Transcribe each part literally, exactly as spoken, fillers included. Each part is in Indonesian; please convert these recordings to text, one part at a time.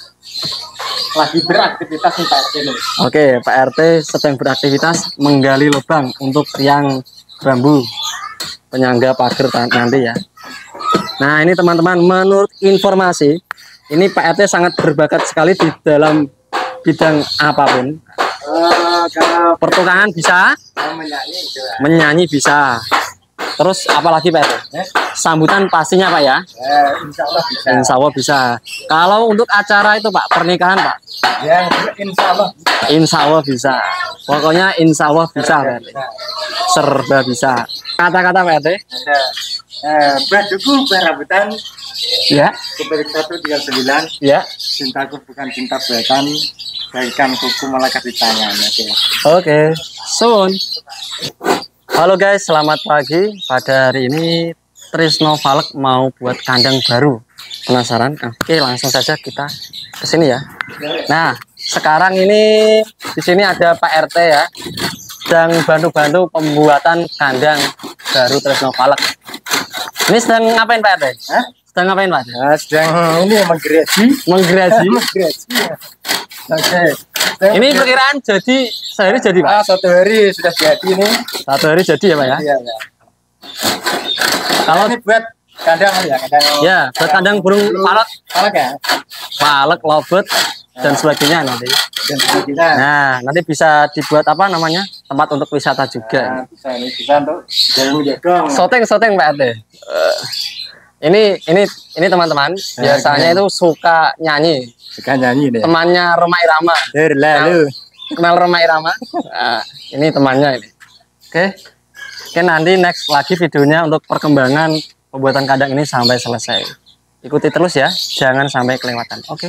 lagi beraktivitas nih Pak R T nih. Oke, Pak R T sedang beraktivitas menggali lubang untuk tiang bambu penyangga pagar nanti ya. Nah ini teman-teman, menurut informasi ini Pak R T sangat berbakat sekali di dalam bidang apapun. Uh, kalau Pertukangan bisa, menyanyi juga. menyanyi bisa. Terus apalagi Pak R T? Eh? Sambutan pastinya Pak ya? Eh, insya Allah bisa. Insya Allah bisa. Kalau untuk acara itu Pak, pernikahan Pak? Ya, insya Allah. Insya Allah bisa. Pokoknya insya Allah bisa Pak R T. Serba bisa. Kata-kata Pak R T? Ada eh, baduku berabutan. Ya. Kuberik satu tiga sembilan. Ya. Cintaku bukan cinta baikan. Baikan kuku malaikat di tangan. Oke. Oke. Soon. Halo guys, selamat pagi. Pada hari ini Trisno Valek mau buat kandang baru. Penasaran? Oke, langsung saja kita ke sini ya. Nah, sekarang ini di sini ada Pak R T ya, sedang bantu-bantu pembuatan kandang baru Trisno Valek. Ini sedang ngapain Pak R T? Hah? Sedang ngapain Pak? Nah, sedang ini menggereji. Menggereji. Menggereji. Oke. Ini perkiraan jadi sehari jadi Pak? Ah, satu hari sudah jadi ini. Satu hari jadi ya Pak ya? Iya, ya. Kalau Ini buat kandang ya, kandang. Ya, buat kandang burung palek, Palek ya. palek, lobet dan sebagainya nanti. Dan sebagainya. Nah, nanti bisa dibuat apa namanya? Tempat untuk wisata juga. Nah, bisa ini bisa untuk jalan jodong. Shooting, shooting Pak R T. Uh, ini ini ini teman-teman biasanya itu suka nyanyi. Suka nyanyi deh. Temannya Roma Irama. Lalu. Kenal Roma Irama? Nah, ini temannya ini. Oke. Oke, nanti next lagi videonya untuk perkembangan pembuatan kandang ini sampai selesai. Ikuti terus ya, jangan sampai kelewatan. Oke.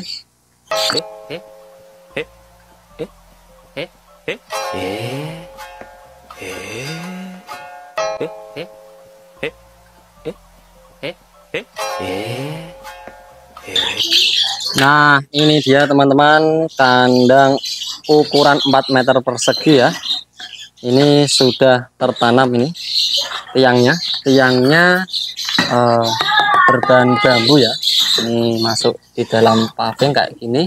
Nah, ini dia teman-teman kandang ukuran empat meter persegi ya. Ini sudah tertanam ini tiangnya, tiangnya eh, berbahan bambu ya. Ini masuk di dalam paving kayak gini.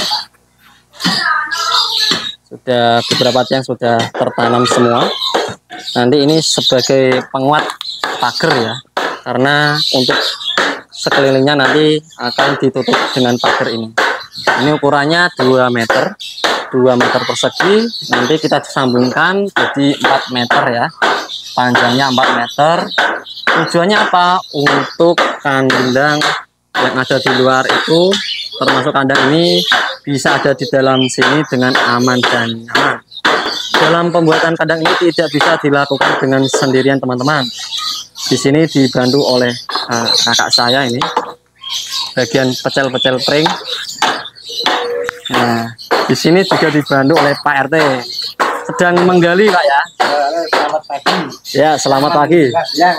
Sudah beberapa tiang sudah tertanam semua. Nanti ini sebagai penguat pagar ya, karena untuk sekelilingnya nanti akan ditutup dengan pagar ini. Ini ukurannya dua meter, dua meter persegi. Nanti kita sambungkan jadi empat meter ya, panjangnya empat meter. Tujuannya apa? Untuk kandang yang ada di luar itu, termasuk kandang ini bisa ada di dalam sini dengan aman dan nyaman. Dalam pembuatan kandang ini tidak bisa dilakukan dengan sendirian teman-teman. Di sini dibantu oleh uh, kakak saya ini, bagian pecel-pecel pring. Nah, di sini juga dibantu oleh Pak R T. Sedang menggali Pak ya. Selamat pagi. Ya, selamat pagi. Yang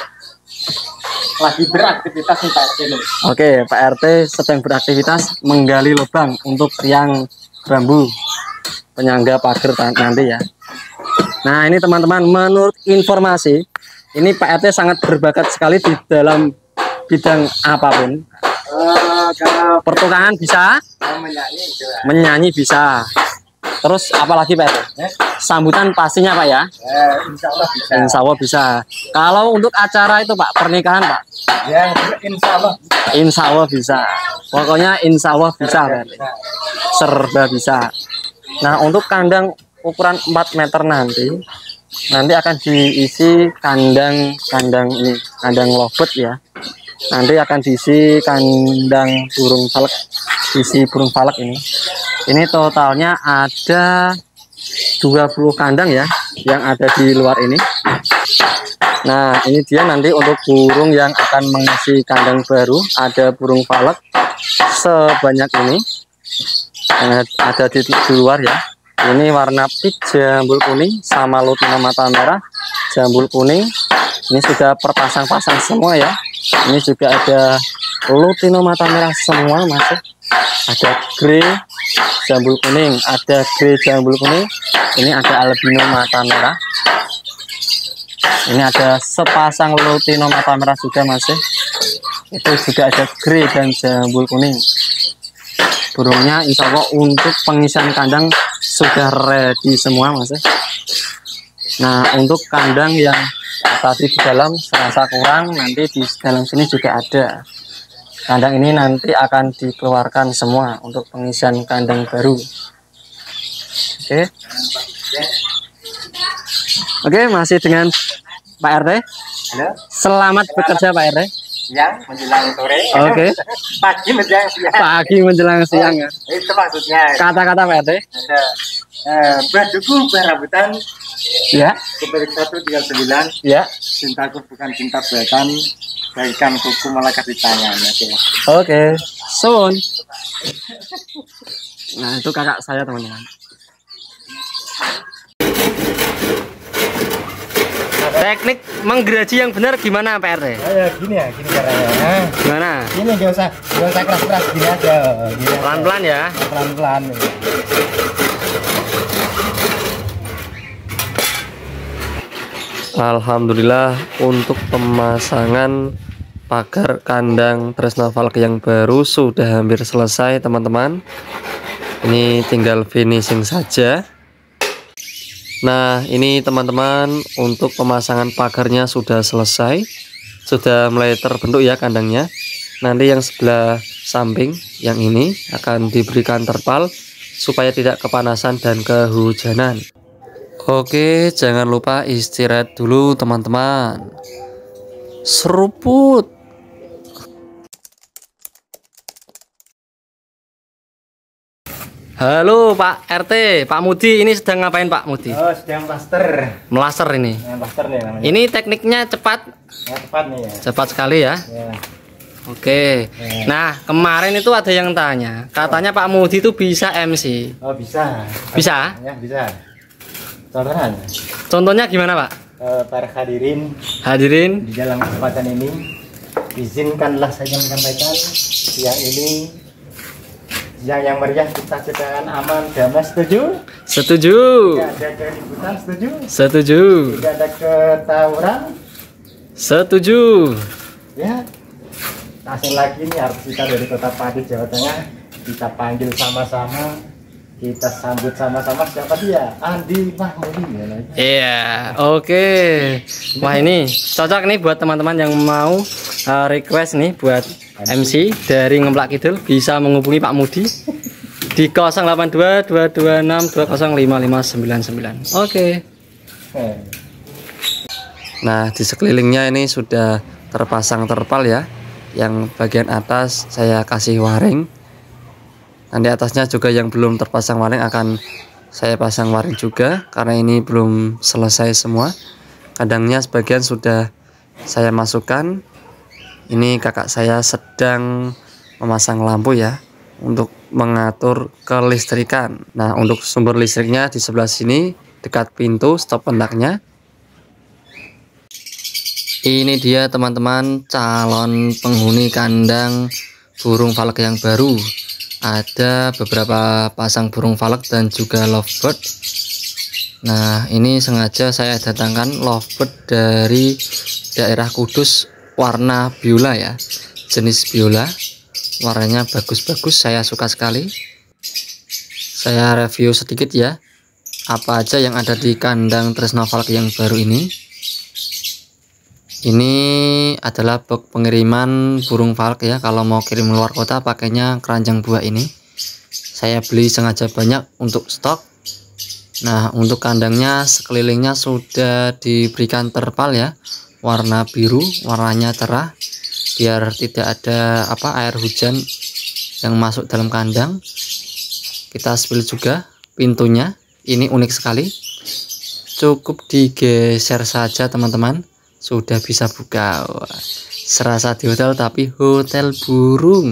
lagi beraktivitas nih Pak R T nih. Oke, Pak R T sedang beraktivitas menggali lubang untuk tiang bambu penyangga pagar nanti ya. Nah, ini teman-teman, menurut informasi ini Pak R T sangat berbakat sekali di dalam bidang apapun. Uh, kalau Pertukangan bisa, menyanyi juga. menyanyi bisa. Terus apalagi Pak R T? Eh? Sambutan pastinya Pak ya? Eh, insya Allah bisa. Insya Allah bisa. Kalau untuk acara itu Pak, pernikahan Pak? Ya, insya Allah. Insya Allah bisa. Pokoknya insya Allah bisa Pak R T. Serba bisa. Nah, untuk kandang ukuran empat meter nanti, nanti akan diisi kandang kandang ini, kandang lobet ya. Nanti akan diisi kandang burung palek, diisi burung palek ini. Ini totalnya ada dua puluh kandang ya yang ada di luar ini. Nah, ini dia nanti untuk burung yang akan mengisi kandang baru, ada burung palek sebanyak ini yang ada di, di luar ya. Ini warna peach jambul kuning sama lutino mata merah jambul kuning. Ini sudah perpasang-pasang semua ya. Ini juga ada lutino mata merah semua masuk. Ada grey jambul kuning, ada grey jambul kuning. Ini ada albino mata merah. Ini ada sepasang lutino mata merah juga masih. Itu juga ada grey dan jambul kuning. burungnya insya Allah untuk pengisian kandang sudah ready semua Mas ya. Nah untuk kandang yang tadi di dalam serasa kurang, nanti di dalam sini juga ada. Kandang ini nanti akan dikeluarkan semua untuk pengisian kandang baru. Oke. Oke, masih dengan Pak R T. Halo. Selamat bekerja Pak R T. Siang menjelang sore. Oke. Pagi menjelang siang. Pagi menjelang siang ya. Itu maksudnya. Kata-kata Pak R T. Ada eh, bajuku berabutan. Ya. Kuperik satu tiga sembilan. Ya. Cintaku bukan cinta baikan. Baikan kuku malah kasih tangan. Oke. Oke. Sun. Nah itu kakak saya teman-teman. Teknik menggeraji yang benar gimana Pak R T? Oh ya gini ya, gini caranya. Gimana? Gini gak usah, gak usah keras-keras, gini aja. Pelan-pelan ya. Pelan-pelan. Alhamdulillah untuk pemasangan pagar kandang Tresna Valk yang baru sudah hampir selesai teman-teman. Ini tinggal finishing saja. Nah ini teman-teman untuk pemasangan pagarnya sudah selesai, sudah mulai terbentuk ya kandangnya. Nanti yang sebelah samping yang ini akan diberikan terpal supaya tidak kepanasan dan kehujanan. Oke, jangan lupa istirahat dulu teman-teman. Seruput. Halo Pak R T, Pak Mudi, ini sedang ngapain Pak Mudi? Oh, sedang plaster. Melaser ini. Ya, plaster nih namanya. Ini tekniknya cepat. Ya, cepat nih ya. Cepat sekali ya. Ya. Oke. Ya. Nah, kemarin itu ada yang tanya, katanya Pak Mudi itu bisa M C. Oh, bisa. Bisa? Ya, bisa. Contohnya. Contohnya gimana Pak? Eh, para hadirin Hadirin. di dalam kesempatan ini, izinkanlah saya menyampaikan siang ini yang yang meriah, kita ciptakan aman, damai, setuju? Setuju. Tidak ada keributan, setuju? Setuju. Tidak ada ketawuran? Setuju. Ya, langsung lagi nih artis kita dari Kota Pati, Jawa Tengah. Kita panggil sama-sama, kita sambut sama-sama. Siapa dia? Andi Mahmudi. Iya, oke. Wah ini cocok nih buat teman-teman yang mau uh, request nih buat M C dari Ngemplak Kidul, bisa menghubungi Pak Mudi di nol delapan dua dua dua enam dua nol lima lima sembilan sembilan. Oke. Nah di sekelilingnya ini sudah terpasang terpal ya. Yang bagian atas saya kasih waring. Nanti atasnya juga yang belum terpasang waring akan saya pasang waring juga, karena ini belum selesai semua. Kandangnya sebagian sudah saya masukkan. Ini kakak saya sedang memasang lampu ya untuk mengatur kelistrikan. Nah untuk sumber listriknya di sebelah sini dekat pintu stop kontaknya. Ini dia teman-teman calon penghuni kandang burung Valk yang baru. Ada beberapa pasang burung Valk dan juga lovebird. Nah ini sengaja saya datangkan lovebird dari daerah Kudus, warna biola ya, jenis biola, warnanya bagus-bagus, saya suka sekali. Saya review sedikit ya apa aja yang ada di kandang Tresna Valk yang baru ini. Ini adalah box pengiriman burung Valk ya, kalau mau kirim luar kota pakainya keranjang buah ini. Saya beli sengaja banyak untuk stok. Nah untuk kandangnya sekelilingnya sudah diberikan terpal ya, warna biru, warnanya cerah biar tidak ada apa air hujan yang masuk dalam kandang. Kita spill juga pintunya, ini unik sekali, cukup digeser saja teman-teman sudah bisa buka. Wah, serasa di hotel tapi hotel burung.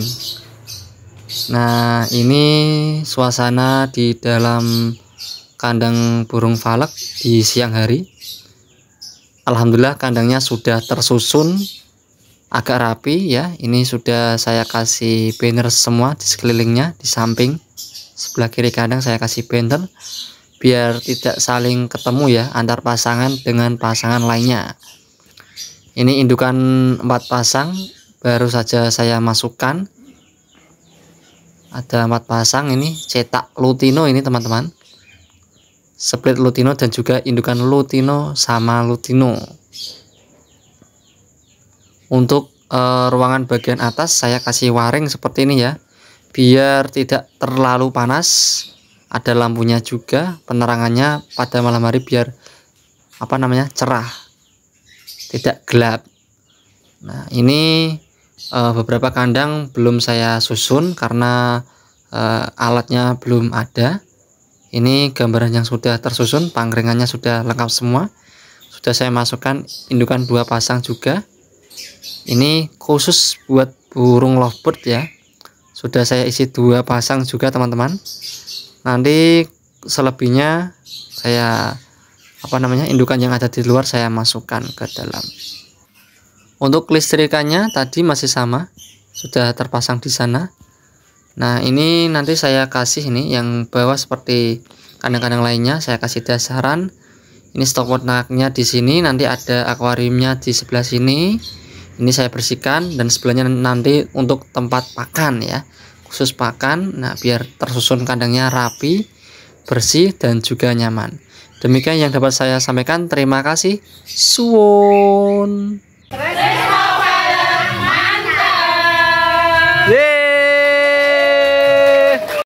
Nah ini suasana di dalam kandang burung Valk di siang hari. Alhamdulillah kandangnya sudah tersusun agak rapi ya. Ini sudah saya kasih banner semua di sekelilingnya, di samping sebelah kiri kandang saya kasih banner biar tidak saling ketemu ya antar pasangan dengan pasangan lainnya. Ini indukan empat pasang baru saja saya masukkan. Ada empat pasang ini, cetak Lutino ini teman-teman. Split Lutino dan juga indukan Lutino sama Lutino. Untuk e, ruangan bagian atas saya kasih waring seperti ini ya, biar tidak terlalu panas. Ada lampunya juga, penerangannya pada malam hari biar apa namanya cerah, tidak gelap. Nah ini Uh, beberapa kandang belum saya susun karena uh, alatnya belum ada. Ini gambaran yang sudah tersusun, pangkringannya sudah lengkap semua. Sudah saya masukkan indukan dua pasang juga. Ini khusus buat burung lovebird ya. Sudah saya isi dua pasang juga teman-teman. Nanti selebihnya saya apa namanya indukan yang ada di luar saya masukkan ke dalam. Untuk listrikannya tadi masih sama, sudah terpasang di sana. Nah ini nanti saya kasih ini yang bawah seperti kandang-kandang lainnya, saya kasih dasaran. Ini stok wetnaknya di sini, nanti ada akuariumnya di sebelah sini. Ini saya bersihkan dan sebelahnya nanti untuk tempat pakan ya, khusus pakan. Nah biar tersusun kandangnya rapi, bersih dan juga nyaman. Demikian yang dapat saya sampaikan. Terima kasih. Suwon.